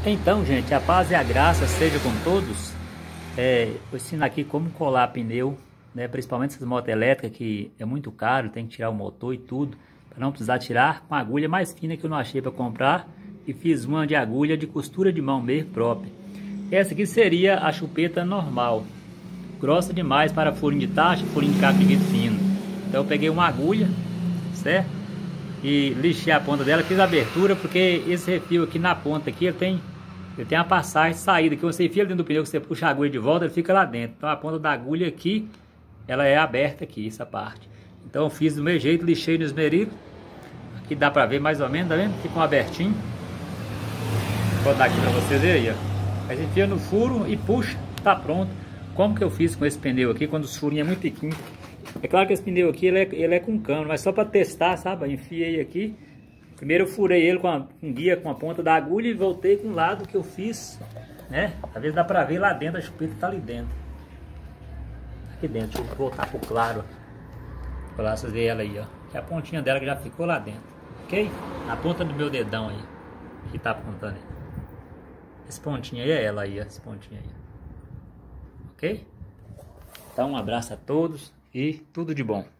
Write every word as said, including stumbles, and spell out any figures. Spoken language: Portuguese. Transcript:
Então, gente, a paz e a graça seja com todos. É, eu ensino aqui como colar pneu, né, principalmente essas motos elétricas, que é muito caro, tem que tirar o motor e tudo, para não precisar tirar com a agulha mais fina que eu não achei para comprar, e fiz uma de agulha de costura de mão mesmo própria. Essa aqui seria a chupeta normal, grossa demais para furinho de taxa, furinho de cabo de vidro fino. Então eu peguei uma agulha, certo? E lixei a ponta dela, fiz a abertura, porque esse refil aqui na ponta aqui, ele tem, ele tem a passagem de saída, que você enfia dentro do pneu, que você puxa a agulha de volta, ele fica lá dentro. Então a ponta da agulha aqui, ela é aberta aqui, essa parte. Então eu fiz do meu jeito, lixei no esmeril. Aqui dá pra ver mais ou menos, tá vendo? Ficou abertinho. Vou dar aqui pra vocês verem aí, ó. Aí enfia no furo e puxa, tá pronto. Como que eu fiz com esse pneu aqui, quando os furinhos é muito pequeno? É claro que esse pneu aqui, ele é, ele é com cano, mas só para testar, sabe? Eu enfiei aqui. Primeiro eu furei ele com, a, com guia, com a ponta da agulha, e voltei com o lado que eu fiz, né? Às vezes dá para ver lá dentro, a chupeta tá ali dentro. Aqui dentro, deixa eu voltar pro claro. Pra lá vocês verem ela aí, ó. Que a pontinha dela que já ficou lá dentro, ok? A ponta do meu dedão aí, que tá apontando aí. Esse pontinho aí é ela aí, ó. Esse pontinho aí. Ok? Então um abraço a todos e tudo de bom.